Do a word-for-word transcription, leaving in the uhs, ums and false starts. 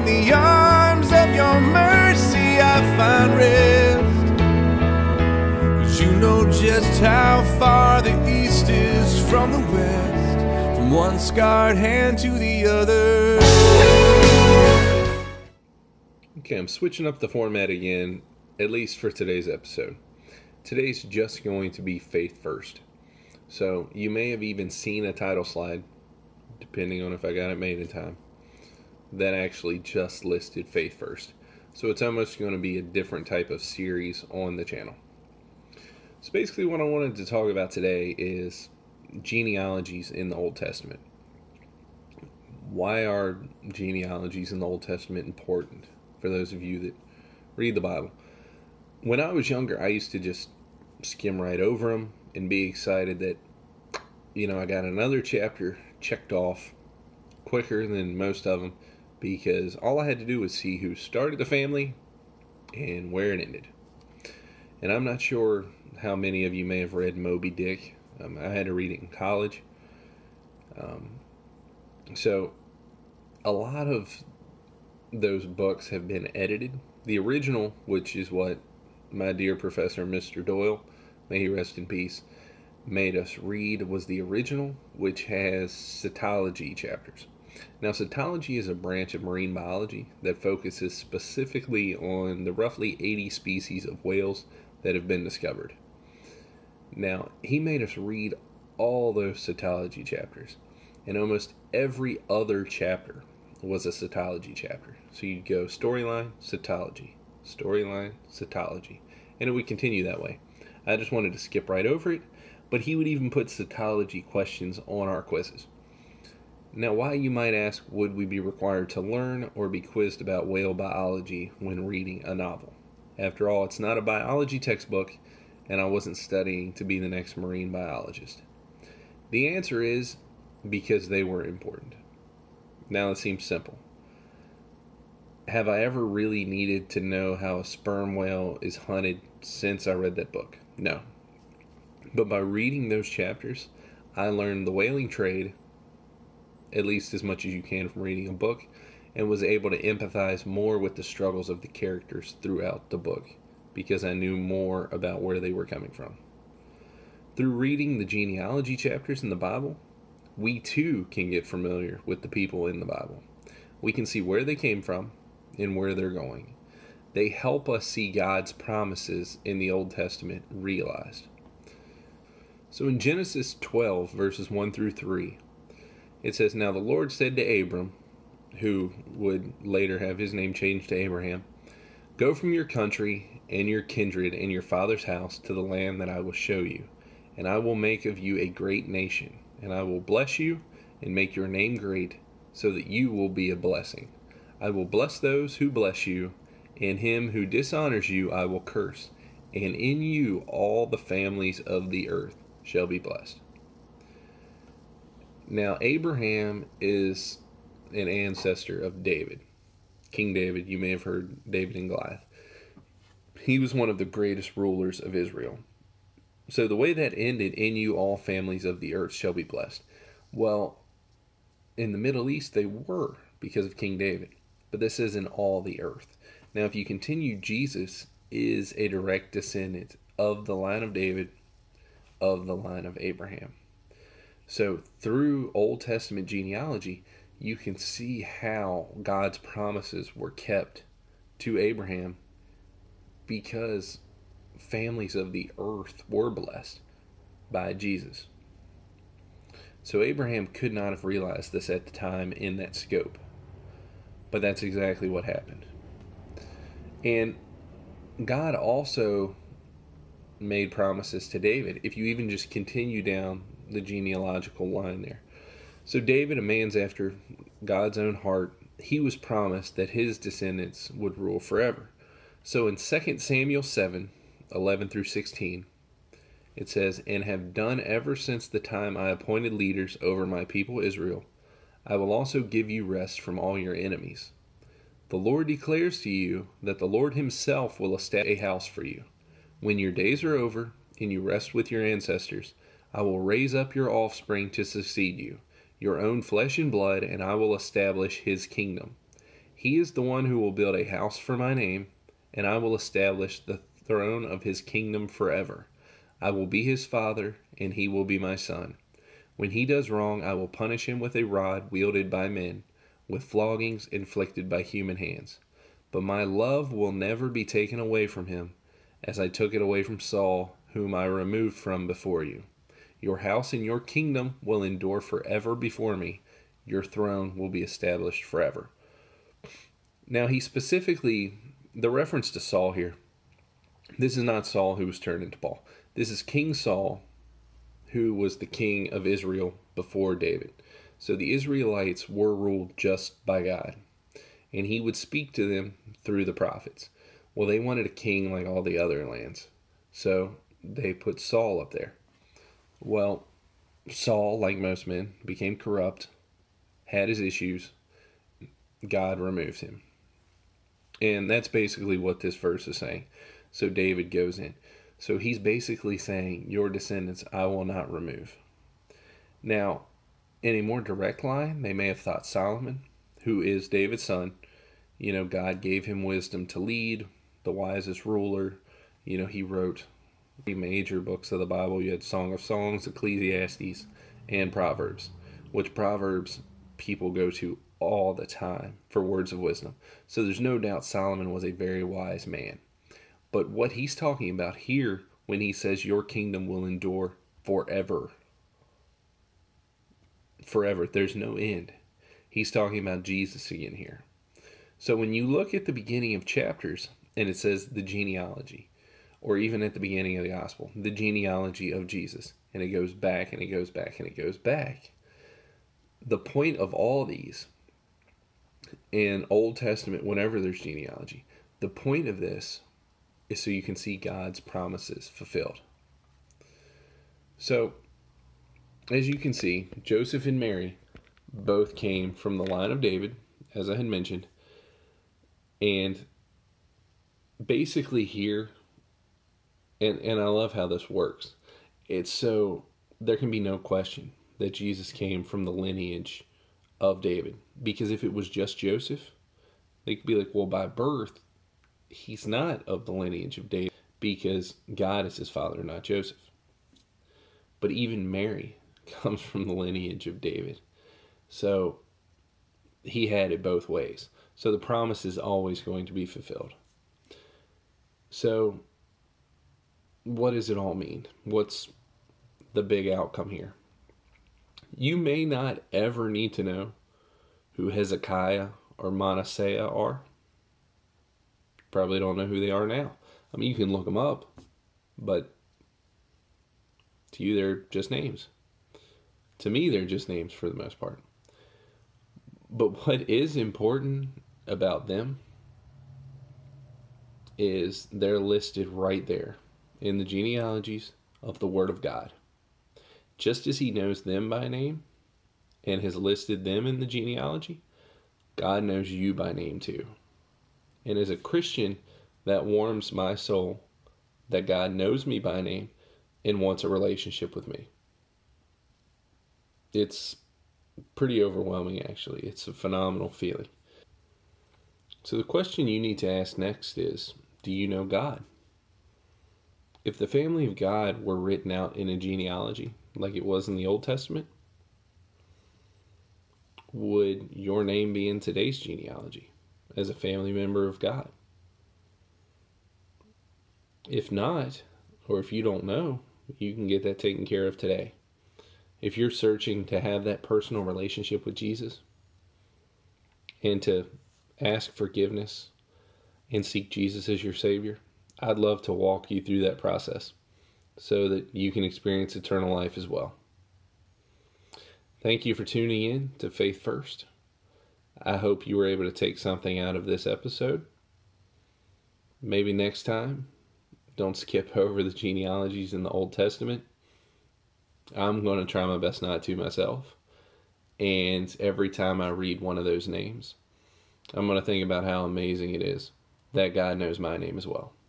In the arms of your mercy I find rest, 'cause you know just how far the east is from the west, from one scarred hand to the other. Okay, I'm switching up the format again, at least for today's episode. Today's just going to be faith first. So you may have even seen a title slide, depending on if I got it made in time, that actually just listed faith first. So it's almost going to be a different type of series on the channel. So basically what I wanted to talk about today is genealogies in the Old Testament. Why are genealogies in the Old Testament important for those of you that read the Bible? When I was younger, I used to just skim right over them and be excited that, you know, I got another chapter checked off quicker than most of them, because all I had to do was see who started the family and where it ended. And I'm not sure how many of you may have read Moby Dick. Um, I had to read it in college. Um, so a lot of those books have been edited. The original, which is what my dear professor, Mister Doyle, may he rest in peace, made us read, was the original, which has cetology chapters. Now, cetology is a branch of marine biology that focuses specifically on the roughly eighty species of whales that have been discovered. Now, he made us read all those cetology chapters, and almost every other chapter was a cetology chapter. So you'd go storyline, cetology, storyline, cetology, and it would continue that way. I just wanted to skip right over it, but he would even put cetology questions on our quizzes. Now, why, you might ask, would we be required to learn or be quizzed about whale biology when reading a novel? After all, it's not a biology textbook, and I wasn't studying to be the next marine biologist. The answer is because they were important. Now, it seems simple. Have I ever really needed to know how a sperm whale is hunted since I read that book? No. But by reading those chapters, I learned the whaling trade, at least as much as you can from reading a book, and was able to empathize more with the struggles of the characters throughout the book, because I knew more about where they were coming from. Through reading the genealogy chapters in the Bible, we too can get familiar with the people in the Bible. We can see where they came from and where they're going. They help us see God's promises in the Old Testament realized. So in Genesis twelve, verses one through three, it says, "Now the Lord said to Abram," who would later have his name changed to Abraham, "Go from your country and your kindred and your father's house to the land that I will show you, and I will make of you a great nation, and I will bless you and make your name great, so that you will be a blessing. I will bless those who bless you, and him who dishonors you I will curse, and in you all the families of the earth shall be blessed." Now, Abraham is an ancestor of David. King David, you may have heard David and Goliath. He was one of the greatest rulers of Israel. So the way that ended, "In you all families of the earth shall be blessed," well, in the Middle East they were, because of King David. But this is in all the earth. Now, if you continue, Jesus is a direct descendant of the line of David, of the line of Abraham. So through Old Testament genealogy, you can see how God's promises were kept to Abraham, because families of the earth were blessed by Jesus. So Abraham could not have realized this at the time in that scope, but that's exactly what happened. And God also made promises to David, if you even just continue down the genealogical line there. So David, a man's after God's own heart, he was promised that his descendants would rule forever. So in Second Samuel seven, eleven through sixteen, it says, "And have done ever since the time I appointed leaders over my people Israel. I will also give you rest from all your enemies. The Lord declares to you that the Lord himself will establish a house for you. When your days are over and you rest with your ancestors, I will raise up your offspring to succeed you, your own flesh and blood, and I will establish his kingdom. He is the one who will build a house for my name, and I will establish the throne of his kingdom forever. I will be his father, and he will be my son. When he does wrong, I will punish him with a rod wielded by men, with floggings inflicted by human hands. But my love will never be taken away from him, as I took it away from Saul, whom I removed from before you. Your house and your kingdom will endure forever before me. Your throne will be established forever. Now, he specifically, the reference to Saul here, this is not Saul who was turned into Paul. This is King Saul, who was the king of Israel before David. So the Israelites were ruled just by God, and he would speak to them through the prophets. Well, they wanted a king like all the other lands, so they put Saul up there. Well, Saul, like most men, became corrupt, had his issues. God removed him. And that's basically what this verse is saying. So David goes in. So he's basically saying, your descendants I will not remove. Now, in a more direct line, they may have thought Solomon, who is David's son, you know, God gave him wisdom to lead, the wisest ruler. You know, he wrote three major books of the Bible. You had Song of Songs, Ecclesiastes, and Proverbs, which Proverbs people go to all the time for words of wisdom. So there's no doubt Solomon was a very wise man. But what he's talking about here when he says your kingdom will endure forever, forever, there's no end. He's talking about Jesus again here. So when you look at the beginning of chapters and it says the genealogy, or even at the beginning of the gospel, the genealogy of Jesus, and it goes back and it goes back and it goes back. The point of all these in Old Testament, whenever there's genealogy, the point of this is so you can see God's promises fulfilled. So, as you can see, Joseph and Mary both came from the line of David, as I had mentioned, and basically here, and, and I love how this works, it's so there can be no question that Jesus came from the lineage of David. Because if it was just Joseph, they could be like, well, by birth, he's not of the lineage of David because God is his father, not Joseph. But even Mary comes from the lineage of David. So he had it both ways. So the promise is always going to be fulfilled. So what does it all mean? What's the big outcome here? You may not ever need to know who Hezekiah or Manasseh are. Probably don't know who they are now. I mean, you can look them up, but to you, they're just names. To me, they're just names for the most part. But what is important about them is they're listed right there in the genealogies of the Word of God. Just as he knows them by name and has listed them in the genealogy, God knows you by name too. And as a Christian, that warms my soul that God knows me by name and wants a relationship with me. It's pretty overwhelming, actually. It's a phenomenal feeling. So the question you need to ask next is, do you know God? If the family of God were written out in a genealogy, like it was in the Old Testament, would your name be in today's genealogy as a family member of God? If not, or if you don't know, you can get that taken care of today. If you're searching to have that personal relationship with Jesus and to ask forgiveness and seek Jesus as your Savior, I'd love to walk you through that process so that you can experience eternal life as well. Thank you for tuning in to Faith First. I hope you were able to take something out of this episode. Maybe next time, don't skip over the genealogies in the Old Testament. I'm going to try my best not to myself. And every time I read one of those names, I'm going to think about how amazing it is that God knows my name as well.